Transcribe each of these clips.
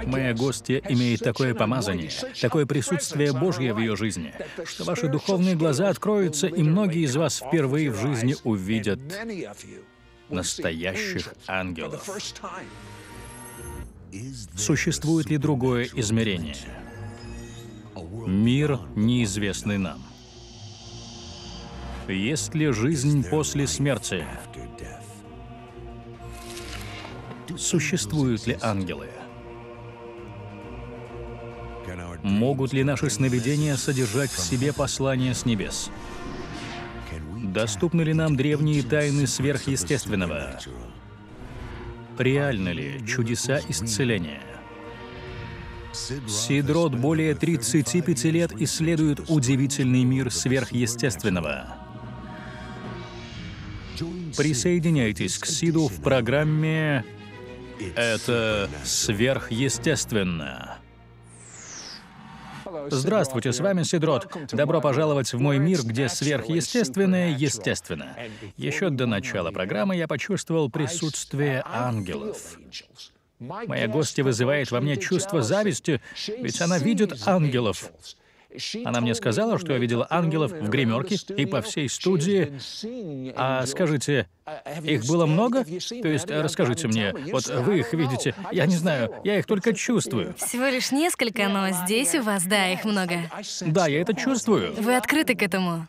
Моя гостья имеет такое помазание, такое присутствие Божье в ее жизни, что ваши духовные глаза откроются, и многие из вас впервые в жизни увидят настоящих ангелов. Существует ли другое измерение? Мир, неизвестный нам. Есть ли жизнь после смерти? Существуют ли ангелы? Могут ли наши сновидения содержать в себе послание с небес? Доступны ли нам древние тайны сверхъестественного? Реальны ли чудеса исцеления? Сид Рот более 35 лет исследует удивительный мир сверхъестественного. Присоединяйтесь к Сиду в программе «Это сверхъестественно». Здравствуйте, с вами Сид Рот. Добро пожаловать в мой мир, где сверхъестественное естественно. Еще до начала программы я почувствовал присутствие ангелов. Моя гостья вызывает во мне чувство зависти, ведь она видит ангелов. Она мне сказала, что я видела ангелов в гримерке и по всей студии. А скажите, их было много? То есть, расскажите мне, вот вы их видите, я не знаю, я их только чувствую. Всего лишь несколько, но здесь у вас, да, их много. Да, я это чувствую. Вы открыты к этому?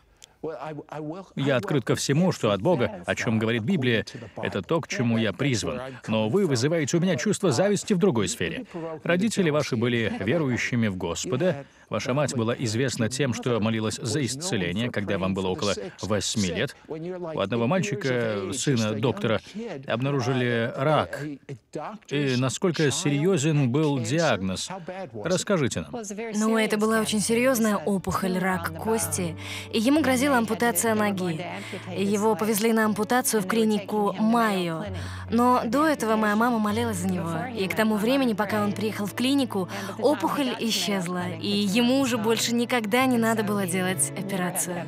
Я открыт ко всему, что от Бога, о чем говорит Библия, это то, к чему я призван. Но вы вызываете у меня чувство зависти в другой сфере. Родители ваши были верующими в Господа. Ваша мать была известна тем, что молилась за исцеление, когда вам было около 8 лет. У одного мальчика, сына доктора, обнаружили рак. И насколько серьезен был диагноз? Расскажите нам. Ну, это была очень серьезная опухоль, рак кости, и ему грозила ампутация ноги. Его повезли на ампутацию в клинику Майо. Но до этого моя мама молилась за него, и к тому времени, пока он приехал в клинику, опухоль исчезла, и ему уже больше никогда не надо было делать операцию.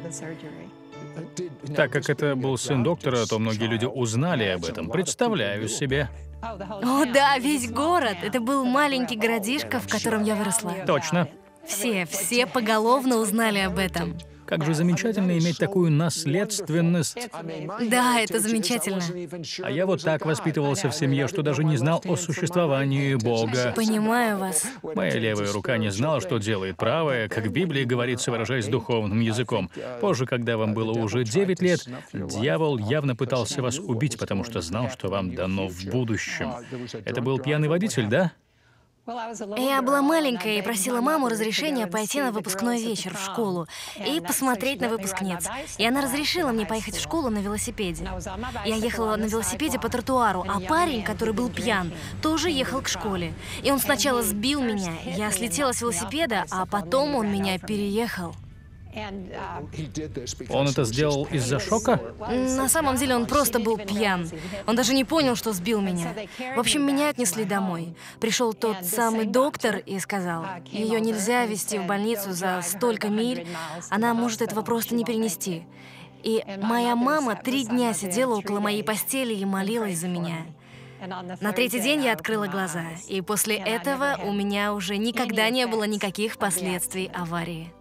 Так как это был сын доктора, то многие люди узнали об этом. Представляю себе. О да, весь город. Это был маленький городишко, в котором я выросла. Точно. Все поголовно узнали об этом. Как же замечательно иметь такую наследственность. Да, это замечательно. А я вот так воспитывался в семье, что даже не знал о существовании Бога. Понимаю вас. Моя левая рука не знала, что делает правая, как в Библии говорится, выражаясь духовным языком. Позже, когда вам было уже 9 лет, дьявол явно пытался вас убить, потому что знал, что вам дано в будущем. Это был пьяный водитель, да? Я была маленькая и просила маму разрешения пойти на выпускной вечер в школу и посмотреть на выпускниц. И она разрешила мне поехать в школу на велосипеде. Я ехала на велосипеде по тротуару, а парень, который был пьян, тоже ехал к школе. И он сначала сбил меня, я слетела с велосипеда, а потом он меня переехал. Он это сделал из-за шока? На самом деле он просто был пьян. Он даже не понял, что сбил меня. В общем, меня отнесли домой. Пришел тот самый доктор и сказал, ее нельзя везти в больницу за столько миль, она может этого просто не перенести. И моя мама 3 дня сидела около моей постели и молилась за меня. На 3-й день я открыла глаза, и после этого у меня уже никогда не было никаких последствий аварии.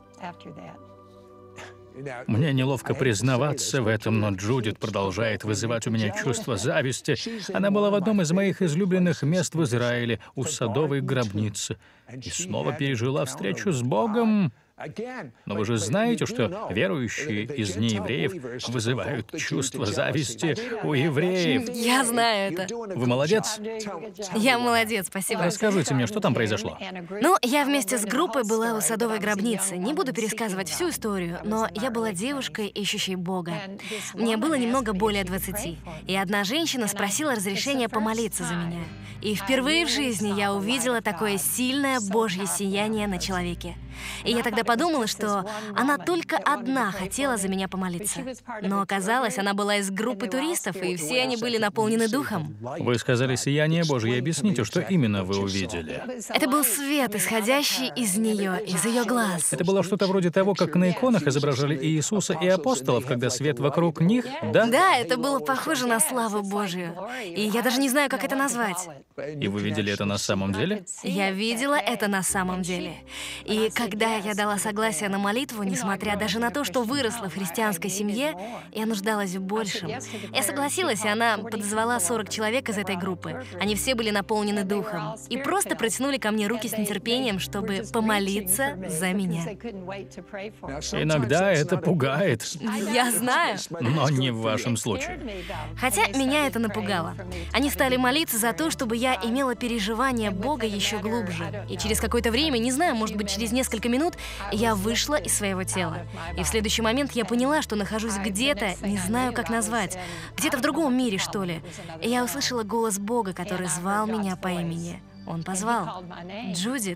Мне неловко признаваться в этом, но Джудит продолжает вызывать у меня чувство зависти. Она была в одном из моих излюбленных мест в Израиле, у садовой гробницы, и снова пережила встречу с Богом. Но вы же знаете, что верующие из неевреев вызывают чувство зависти у евреев. Я знаю это. Вы молодец. Я молодец, спасибо. Расскажите мне, что там произошло? Ну, я вместе с группой была у садовой гробницы. Не буду пересказывать всю историю, но я была девушкой, ищущей Бога. Мне было немного более 20, и одна женщина спросила разрешения помолиться за меня. И впервые в жизни я увидела такое сильное Божье сияние на человеке. И я тогда подумала, что она только одна хотела за меня помолиться. Но оказалось, она была из группы туристов, и все они были наполнены духом. Вы сказали «сияние Божье». Объясните, что именно вы увидели? Это был свет, исходящий из нее, из ее глаз. Это было что-то вроде того, как на иконах изображали Иисуса и апостолов, когда свет вокруг них, да? Да, это было похоже на славу Божью. И я даже не знаю, как это назвать. И вы видели это на самом деле? Я видела это на самом деле. И когда я дала согласие на молитву, несмотря даже на то, что выросла в христианской семье, я нуждалась в большем. Я согласилась, и она подозвала 40 человек из этой группы. Они все были наполнены духом. И просто протянули ко мне руки с нетерпением, чтобы помолиться за меня. Иногда это пугает, Я знаю. но не в вашем случае. Хотя меня это напугало. Они стали молиться за то, чтобы я имела переживание Бога еще глубже. И через какое-то время, не знаю, может быть, через несколько минут, я вышла из своего тела. И в следующий момент я поняла, что нахожусь где-то, не знаю, как назвать, где-то в другом мире, что ли. И я услышала голос Бога, который звал меня по имени. Он позвал: «Джудит».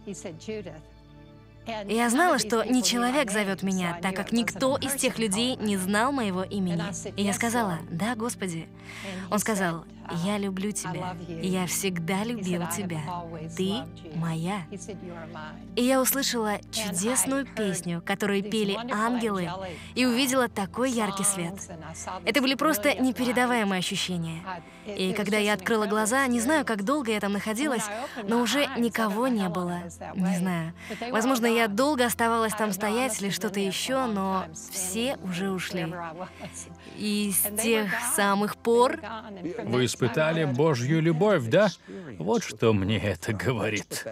И я знала, что не человек зовет меня, так как никто из тех людей не знал моего имени. И я сказала: «Да, Господи». Он сказал: «Я люблю тебя, и я всегда любил тебя. Ты моя». И я услышала чудесную песню, которую пели ангелы, и увидела такой яркий свет. Это были просто непередаваемые ощущения. И когда я открыла глаза, не знаю, как долго я там находилась, но уже никого не было. Не знаю. Возможно, я долго оставалась там стоять или что-то еще, но все уже ушли. И с тех самых пор... Вы испытали Божью любовь, да? Вот что мне это говорит.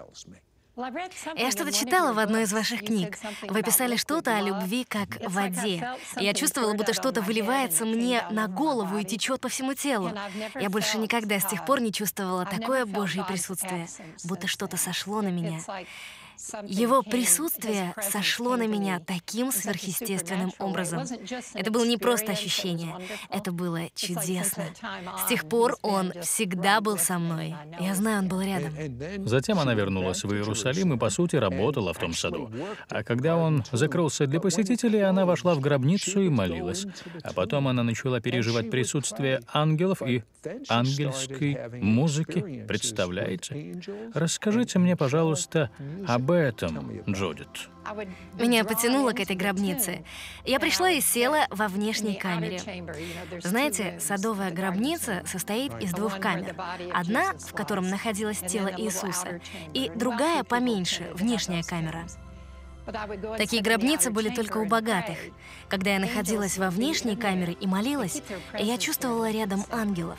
Я что-то читала в одной из ваших книг. Вы писали что-то о любви как в воде. Я чувствовала, будто что-то выливается мне на голову и течет по всему телу. Я больше никогда с тех пор не чувствовала такое Божье присутствие, будто что-то сошло на меня. Его присутствие сошло на меня таким сверхъестественным образом. Это было не просто ощущение, это было чудесно. С тех пор он всегда был со мной. Я знаю, он был рядом. Затем она вернулась в Иерусалим и, по сути, работала в том саду. А когда он закрылся для посетителей, она вошла в гробницу и молилась. А потом она начала переживать присутствие ангелов и ангельской музыки. Представляете? Расскажите мне, пожалуйста, об этом, Джудит. Меня потянуло к этой гробнице. Я пришла и села во внешней камере. Знаете, садовая гробница состоит из двух камер. Одна, в котором находилось тело Иисуса, и другая, поменьше, внешняя камера. Такие гробницы были только у богатых. Когда я находилась во внешней камере и молилась, я чувствовала рядом ангелов.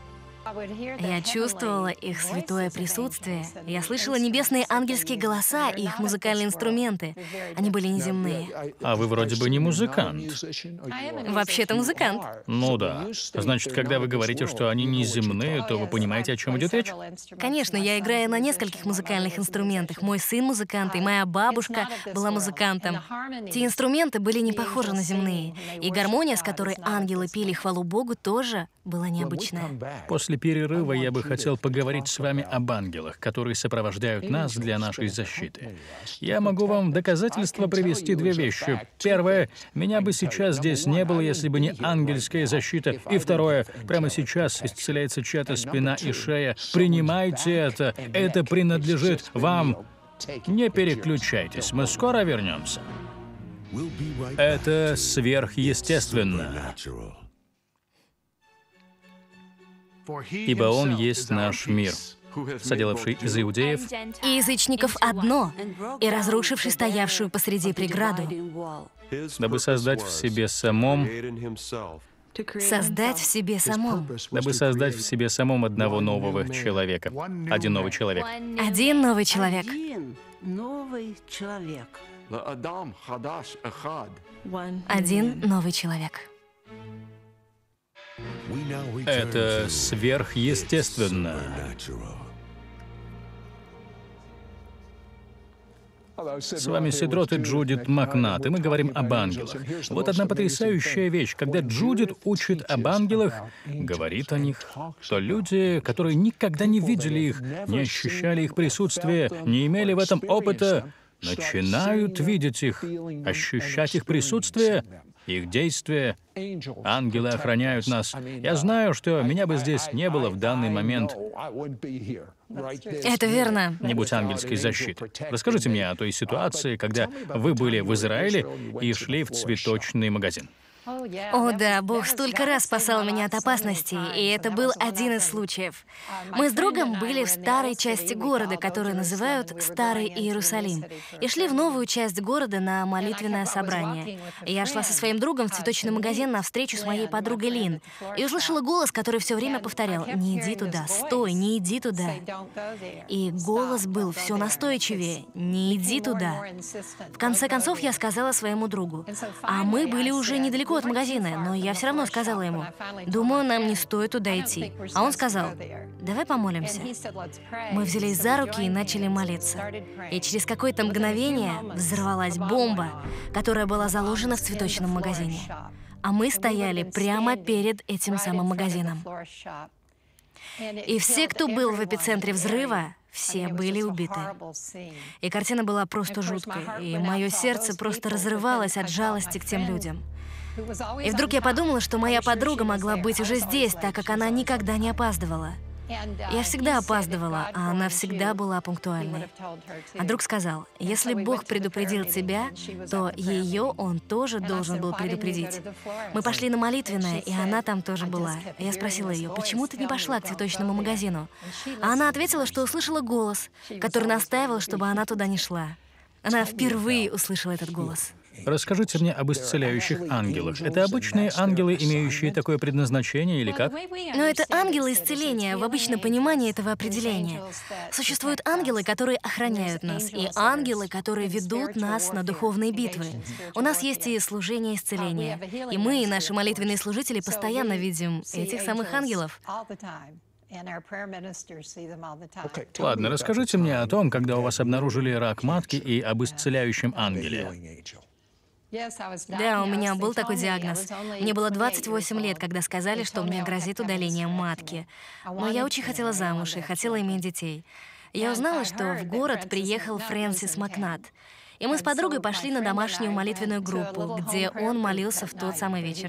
Я чувствовала их святое присутствие. Я слышала небесные ангельские голоса и их музыкальные инструменты. Они были неземные. А вы вроде бы не музыкант. Вообще-то музыкант. Ну да. Значит, когда вы говорите, что они неземные, то вы понимаете, о чем идет речь? Конечно, я играю на нескольких музыкальных инструментах. Мой сын музыкант, и моя бабушка была музыкантом. Те инструменты были не похожи на земные. И гармония, с которой ангелы пели хвалу Богу, тоже была необычная. После перерыва я бы хотел поговорить с вами об ангелах, которые сопровождают нас для нашей защиты. Я могу вам в доказательство привести две вещи. Первое, меня бы сейчас здесь не было, если бы не ангельская защита. И второе, прямо сейчас исцеляется чья-то спина и шея. Принимайте это. Это принадлежит вам. Не переключайтесь, мы скоро вернемся. Это сверхъестественно. Ибо Он есть наш мир, соделавший из иудеев И язычников одно, и разрушивший стоявшую посреди преграду. дабы создать в себе самом, Создать в себе самом. дабы создать в себе самом одного нового человека. Один новый человек. Один новый человек. Один новый человек. Это сверхъестественно. С вами Сидрот и Джудит Макнат, и мы говорим об ангелах. Вот одна потрясающая вещь. Когда Джудит учит об ангелах, говорит о них, то люди, которые никогда не видели их, не ощущали их присутствия, не имели в этом опыта, начинают видеть их, ощущать их присутствие, их действия. Ангелы охраняют нас. Я знаю, что меня бы здесь не было в данный момент. Это верно. Не будь ангельской защиты. Расскажите мне о той ситуации, когда вы были в Израиле и шли в цветочный магазин. О да, Бог столько раз спасал меня от опасностей, и это был один из случаев. Мы с другом были в старой части города, которую называют Старый Иерусалим, и шли в новую часть города на молитвенное собрание. Я шла со своим другом в цветочный магазин на встречу с моей подругой Лин, и услышала голос, который все время повторял: «Не иди туда, стой, не иди туда». И голос был все настойчивее: «Не иди туда». В конце концов, я сказала своему другу, а мы были уже недалеко от магазина, но я все равно сказала ему: «Думаю, нам не стоит туда идти». А он сказал: «Давай помолимся». Мы взялись за руки и начали молиться. И через какое-то мгновение взорвалась бомба, которая была заложена в цветочном магазине. А мы стояли прямо перед этим самым магазином. И все, кто был в эпицентре взрыва, все были убиты. И картина была просто жуткой, и мое сердце просто разрывалось от жалости к тем людям. И вдруг я подумала, что моя подруга могла быть уже здесь, так как она никогда не опаздывала. Я всегда опаздывала, а она всегда была пунктуальной. А друг сказал: «Если Бог предупредил тебя, то ее Он тоже должен был предупредить». Мы пошли на молитвенное, и она там тоже была. Я спросила ее: «Почему ты не пошла к цветочному магазину?» А она ответила, что услышала голос, который настаивал, чтобы она туда не шла. Она впервые услышала этот голос. Расскажите мне об исцеляющих ангелах. Это обычные ангелы, имеющие такое предназначение, или как? Но это ангелы исцеления в обычном понимании этого определения. Существуют ангелы, которые охраняют нас, и ангелы, которые ведут нас на духовные битвы. У нас есть и служение исцеления. И мы, и наши молитвенные служители, постоянно видим этих самых ангелов. Ладно, расскажите мне о том, когда у вас обнаружили рак матки, и об исцеляющем ангеле. Да, у меня был такой диагноз. Мне было 28 лет, когда сказали, что мне грозит удаление матки. Но я очень хотела замуж и хотела иметь детей. Я узнала, что в город приехал Фрэнсис Макнат. И мы с подругой пошли на домашнюю молитвенную группу, где он молился в тот самый вечер.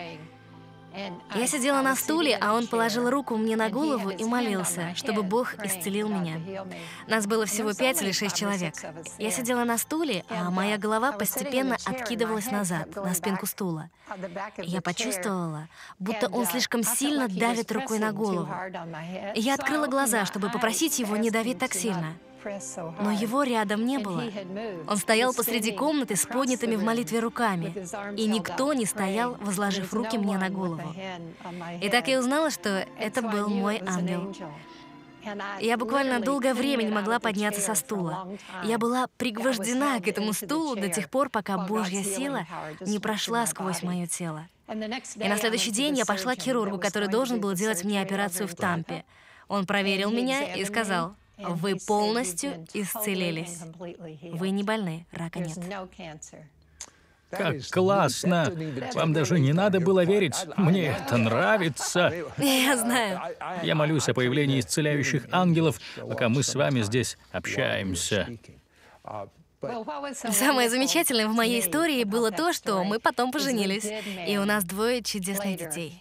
Я сидела на стуле, а он положил руку мне на голову и молился, чтобы Бог исцелил меня. Нас было всего 5 или 6 человек. Я сидела на стуле, а моя голова постепенно откидывалась назад, на спинку стула. И я почувствовала, будто он слишком сильно давит рукой на голову. И я открыла глаза, чтобы попросить его не давить так сильно. Но его рядом не было. Он стоял посреди комнаты с поднятыми в молитве руками, и никто не стоял, возложив руки мне на голову. И так я узнала, что это был мой ангел. Я буквально долгое время не могла подняться со стула. Я была пригвождена к этому стулу до тех пор, пока Божья сила не прошла сквозь мое тело. И на следующий день я пошла к хирургу, который должен был делать мне операцию в Тампе. Он проверил меня и сказал: «Вы полностью исцелились. Вы не больны, рака нет». Как классно! Вам даже не надо было верить. Мне это нравится. Я знаю. Я молюсь о появлении исцеляющих ангелов, пока мы с вами здесь общаемся. Самое замечательное в моей истории было то, что мы потом поженились, и у нас 2 чудесных детей.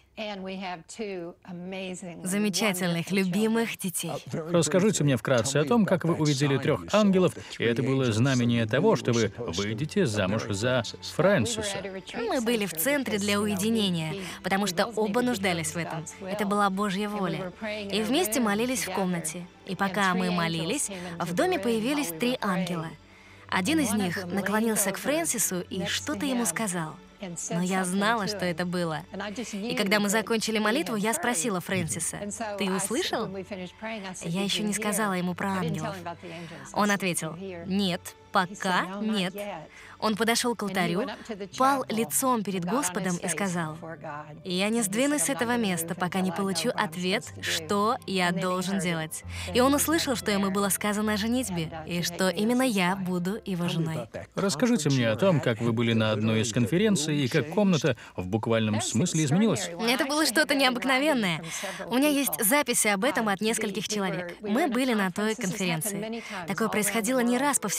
Замечательных, любимых детей. Расскажите мне вкратце о том, как вы увидели 3 ангелов, и это было знамение того, что вы выйдете замуж за Фрэнсиса. Мы были в центре для уединения, потому что оба нуждались в этом. Это была Божья воля. И вместе молились в комнате. И пока мы молились, в доме появились 3 ангела. Один из них наклонился к Фрэнсису и что-то ему сказал. Но я знала, что это было. И когда мы закончили молитву, я спросила Фрэнсиса: «Ты услышал?» Я еще не сказала ему про ангелов. Он ответил: «Нет, пока нет». Он подошел к алтарю, пал лицом перед Господом и сказал: «Я не сдвинусь с этого места, пока не получу ответ, что я должен делать». И он услышал, что ему было сказано о женитьбе, и что именно я буду его женой. Расскажите мне о том, как вы были на одной из конференций, и как комната в буквальном смысле изменилась. Это было что-то необыкновенное. У меня есть записи об этом от нескольких человек. Мы были на той конференции. Такое происходило не раз по всему миру.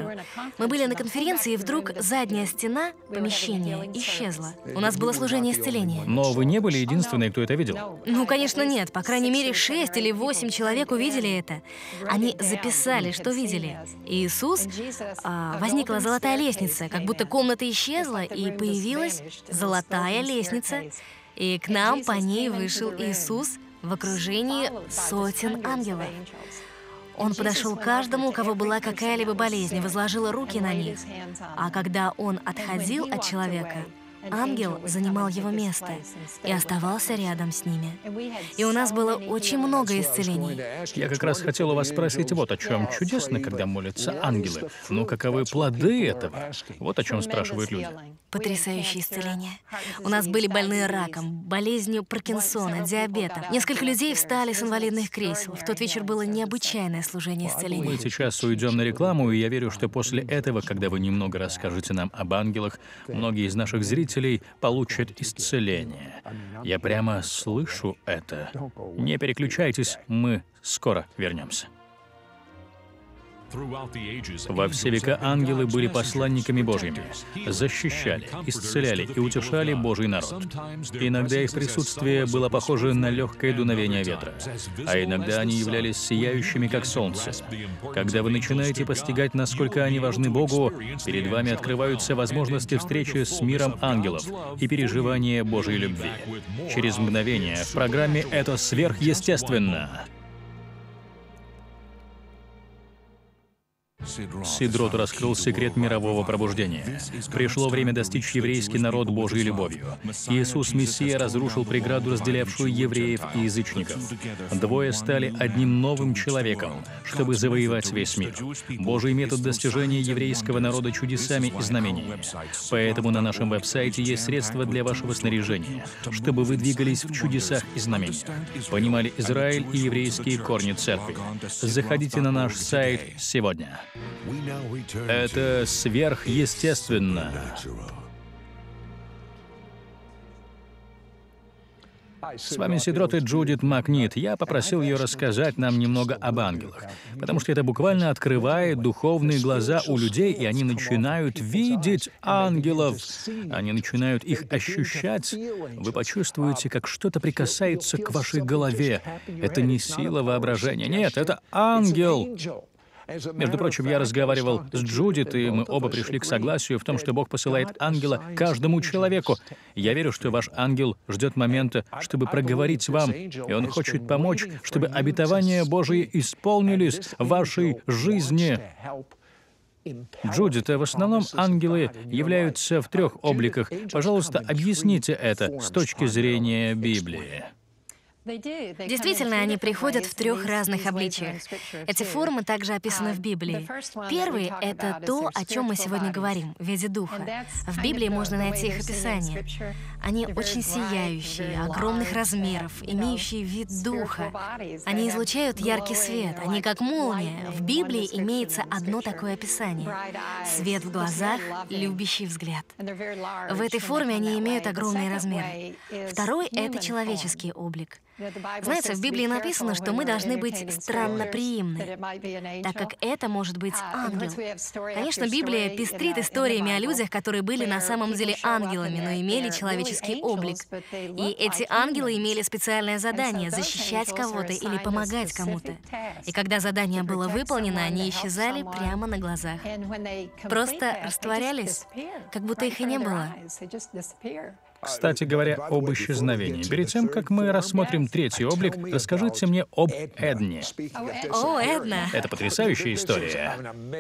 миру. Мы были на конференции, и вдруг задняя стена помещения исчезла. У нас было служение исцеления. Но вы не были единственной, кто это видел. Ну, конечно, нет. По крайней мере, 6 или 8 человек увидели это. Они записали, что видели. Иисус, возникла золотая лестница, как будто комната исчезла, и появилась золотая лестница. И к нам по ней вышел Иисус в окружении сотен ангелов. Он подошел к каждому, у кого была какая-либо болезнь, возложил руки на них. А когда он отходил от человека, ангел занимал его место и оставался рядом с ними. И у нас было очень много исцелений. Я как раз хотел у вас спросить вот о чем. Чудесно, когда молятся ангелы. Но каковы плоды этого? Вот о чем спрашивают люди. Потрясающее исцеление. У нас были больные раком, болезнью Паркинсона, диабетом. Несколько людей встали с инвалидных кресел. В тот вечер было необычайное служение исцеления. Мы сейчас уйдем на рекламу, и я верю, что после этого, когда вы немного расскажете нам об ангелах, многие из наших зрителей получат исцеление. Я прямо слышу это. Не переключайтесь, мы скоро вернемся. Во все века ангелы были посланниками Божьими, защищали, исцеляли и утешали Божий народ. Иногда их присутствие было похоже на легкое дуновение ветра, а иногда они являлись сияющими, как солнце. Когда вы начинаете постигать, насколько они важны Богу, перед вами открываются возможности встречи с миром ангелов и переживания Божьей любви. Через мгновение в программе «Это сверхъестественно». Сидрот раскрыл секрет мирового пробуждения. Пришло время достичь еврейский народ Божьей любовью. Иисус Мессия разрушил преграду, разделявшую евреев и язычников. Двое стали одним новым человеком, чтобы завоевать весь мир. Божий метод достижения еврейского народа чудесами и знамениями. Поэтому на нашем веб-сайте есть средства для вашего снаряжения, чтобы вы двигались в чудесах и знамениях, понимали Израиль и еврейские корни церкви. Заходите на наш сайт сегодня. Это сверхъестественно. С вами Сидрот и Джудит Макнит. Я попросил ее рассказать нам немного об ангелах, потому что это буквально открывает духовные глаза у людей, и они начинают видеть ангелов. Они начинают их ощущать. Вы почувствуете, как что-то прикасается к вашей голове. Это не сила воображения. Нет, это ангел. Между прочим, я разговаривал с Джудит, и мы оба пришли к согласию в том, что Бог посылает ангела каждому человеку. Я верю, что ваш ангел ждет момента, чтобы проговорить вам, и он хочет помочь, чтобы обетования Божьи исполнились в вашей жизни. Джудит, в основном ангелы являются в 3 обликах. Пожалуйста, объясните это с точки зрения Библии. Действительно, они приходят в 3 разных обличиях. Эти формы также описаны в Библии. Первый — это то, о чем мы сегодня говорим, в виде духа. В Библии можно найти их описание. Они очень сияющие, огромных размеров, имеющие вид духа. Они излучают яркий свет, они как молния. В Библии имеется одно такое описание. Свет в глазах, любящий взгляд. В этой форме они имеют огромные размеры. Второй — это человеческий облик. Знаете, в Библии написано, что мы должны быть странноприимны, так как это может быть ангел. Конечно, Библия пестрит историями о людях, которые были на самом деле ангелами, но имели человеческий облик. И эти ангелы имели специальное задание — защищать кого-то или помогать кому-то. И когда задание было выполнено, они исчезали прямо на глазах. Просто растворялись, как будто их и не было. Кстати говоря, об исчезновении. Перед тем, как мы рассмотрим 3-й облик, расскажите мне об Эдне. О, Эдна! Это потрясающая история.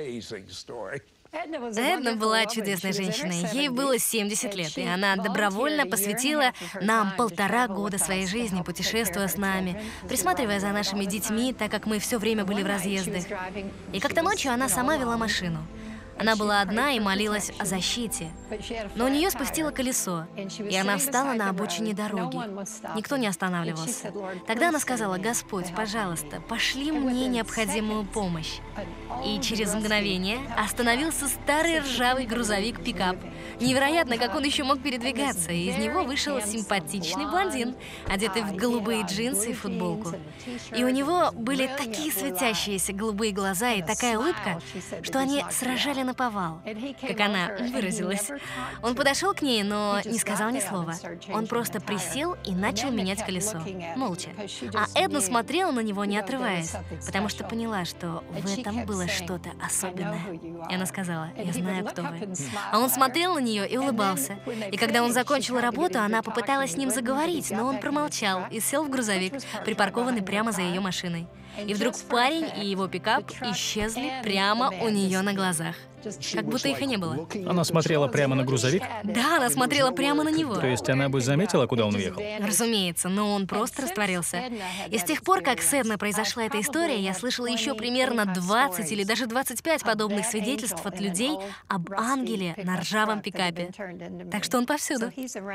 Эдна была чудесной женщиной. Ей было 70 лет, и она добровольно посвятила нам 1,5 года своей жизни, путешествуя с нами, присматривая за нашими детьми, так как мы все время были в разъездах. И как-то ночью она сама вела машину. Она была одна и молилась о защите. Но у нее спустило колесо, и она встала на обочине дороги. Никто не останавливался. Тогда она сказала: «Господь, пожалуйста, пошли мне необходимую помощь». И через мгновение остановился старый ржавый грузовик-пикап. Невероятно, как он еще мог передвигаться, и из него вышел симпатичный блондин, одетый в голубые джинсы и футболку. И у него были такие светящиеся голубые глаза и такая улыбка, что они сражали наповал, как она выразилась. Он подошел к ней, но не сказал ни слова. Он просто присел и начал менять колесо, молча. А Эдна смотрела на него, не отрываясь, потому что поняла, что в этом было что-то особенное. И она сказала: «Я знаю, кто вы». А он смотрел на нее и улыбался. И когда он закончил работу, она попыталась с ним заговорить, но он промолчал и сел в грузовик, припаркованный прямо за ее машиной. И вдруг парень и его пикап исчезли прямо у нее на глазах. Как будто их и не было. Она смотрела прямо на грузовик? Да, она смотрела прямо на него. То есть она бы заметила, куда он уехал? Разумеется, но он просто растворился. И с тех пор, как с Эдной произошла эта история, я слышала еще примерно 20 или даже 25 подобных свидетельств от людей об ангеле на ржавом пикапе. Так что он повсюду.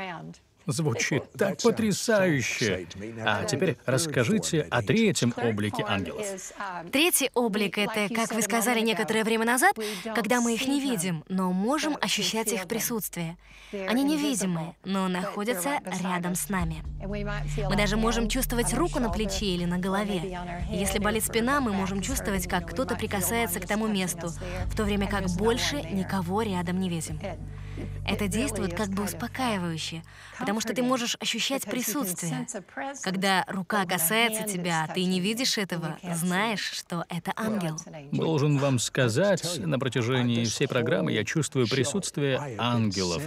Звучит так потрясающе. А теперь расскажите о третьем облике ангелов. Третий облик — это, как вы сказали некоторое время назад, когда мы их не видим, но можем ощущать их присутствие. Они невидимы, но находятся рядом с нами. Мы даже можем чувствовать руку на плече или на голове. Если болит спина, мы можем чувствовать, как кто-то прикасается к тому месту, в то время как больше никого рядом не видим. Это действует как бы успокаивающе, потому что ты можешь ощущать присутствие. Когда рука касается тебя, ты не видишь этого, знаешь, что это ангел. Должен вам сказать, на протяжении всей программы я чувствую присутствие ангелов.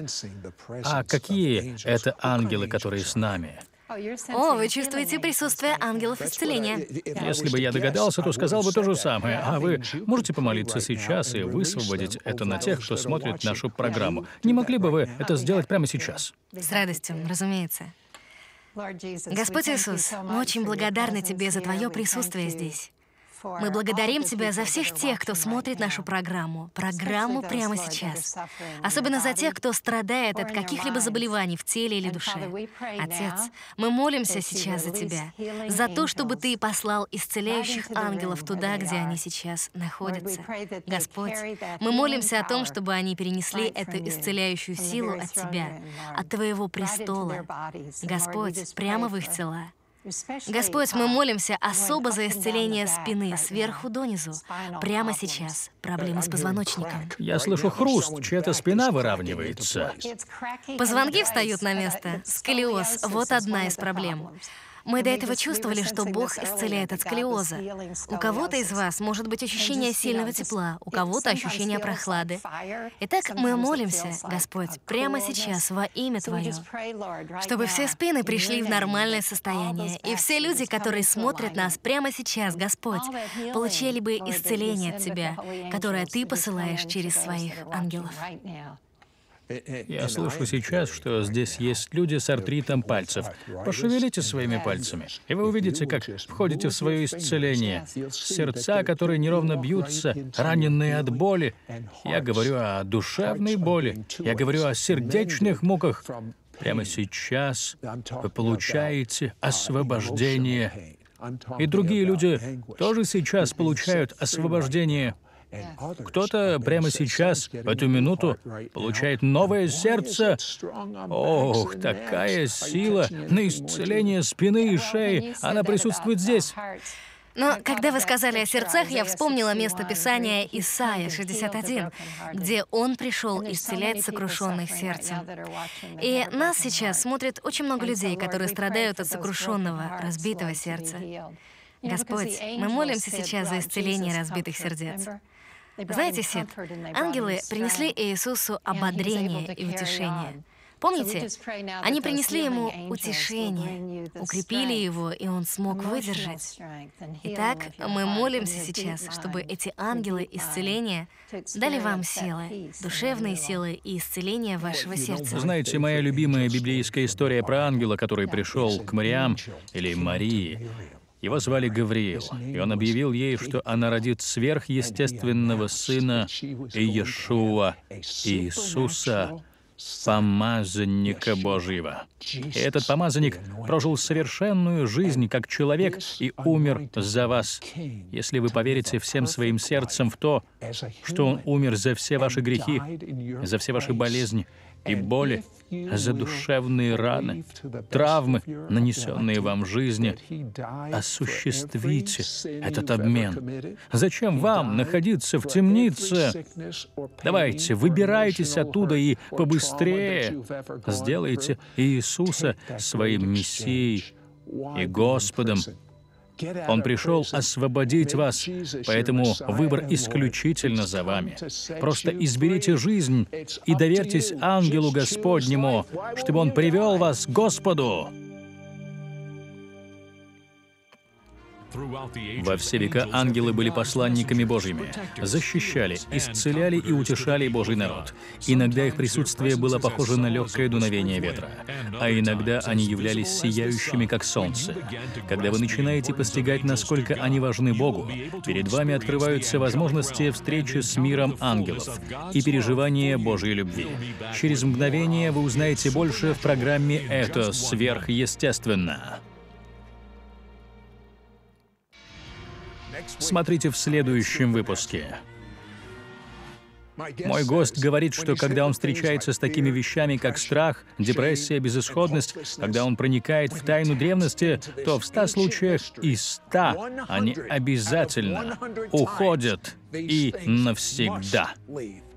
А какие это ангелы, которые с нами? О, вы чувствуете присутствие ангелов исцеления. Если бы я догадался, то сказал бы то же самое. А вы можете помолиться сейчас и высвободить это на тех, кто смотрит нашу программу? Не могли бы вы это сделать прямо сейчас? С радостью, разумеется. Господь Иисус, мы очень благодарны Тебе за Твое присутствие здесь. Мы благодарим Тебя за всех тех, кто смотрит нашу программу прямо сейчас. Особенно за тех, кто страдает от каких-либо заболеваний в теле или душе. Отец, мы молимся сейчас за Тебя, за то, чтобы Ты послал исцеляющих ангелов туда, где они сейчас находятся. Господь, мы молимся о том, чтобы они перенесли эту исцеляющую силу от Тебя, от Твоего престола. Господь, прямо в их тела. Господь, мы молимся особо за исцеление спины сверху донизу, прямо сейчас. Проблемы с позвоночником. Я слышу хруст, чья-то спина выравнивается. Позвонки встают на место. Сколиоз — вот одна из проблем. Мы до этого чувствовали, что Бог исцеляет от сколиоза. У кого-то из вас может быть ощущение сильного тепла, у кого-то ощущение прохлады. Итак, мы молимся, Господь, прямо сейчас во имя Твое, чтобы все спины пришли в нормальное состояние, и все люди, которые смотрят нас прямо сейчас, Господь, получили бы исцеление от Тебя, которое Ты посылаешь через своих ангелов. Я слышу сейчас, что здесь есть люди с артритом пальцев. Пошевелите своими пальцами, и вы увидите, как входите в свое исцеление. Сердца, которые неровно бьются, раненые от боли. Я говорю о душевной боли. Я говорю о сердечных муках. Прямо сейчас вы получаете освобождение. И другие люди тоже сейчас получают освобождение. Кто-то прямо сейчас, в эту минуту, получает новое сердце. Ох, такая сила на исцеление спины и шеи. Она присутствует здесь. Но когда вы сказали о сердцах, я вспомнила место Писания Исайя 61, где Он пришел исцелять сокрушенных сердцем. И нас сейчас смотрит очень много людей, которые страдают от сокрушенного, разбитого сердца. Господь, мы молимся сейчас за исцеление разбитых сердец. Знаете, Сид, ангелы принесли Иисусу ободрение и утешение. Помните? Они принесли ему утешение, укрепили его, и он смог выдержать. Итак, мы молимся сейчас, чтобы эти ангелы исцеления дали вам силы, душевные силы и исцеление вашего сердца. Знаете, моя любимая библейская история про ангела, который пришел к Мариам или Марии. Его звали Гавриил, и он объявил ей, что она родит сверхъестественного сына Иешуа, Иисуса, помазанника Божьего. И этот помазанник прожил совершенную жизнь как человек и умер за вас. Если вы поверите всем своим сердцем в то, что Он умер за все ваши грехи, за все ваши болезни и боли, за душевные раны, травмы, нанесенные вам в жизни, осуществите этот обмен. Зачем вам находиться в темнице? Давайте, выбирайтесь оттуда и побыстрее сделайте Иисуса своим Мессией и Господом. Он пришел освободить вас, поэтому выбор исключительно за вами. Просто изберите жизнь и доверьтесь ангелу Господнему, чтобы он привел вас к Господу. Во все века ангелы были посланниками Божьими, защищали, исцеляли и утешали Божий народ. Иногда их присутствие было похоже на легкое дуновение ветра, а иногда они являлись сияющими, как солнце. Когда вы начинаете постигать, насколько они важны Богу, перед вами открываются возможности встречи с миром ангелов и переживания Божьей любви. Через мгновение вы узнаете больше в программе «Это сверхъестественно». Смотрите в следующем выпуске. Мой гость говорит, что когда он встречается с такими вещами, как страх, депрессия, безысходность, когда он проникает в тайну древности, то в 100 случаях из 100 они обязательно уходят и навсегда.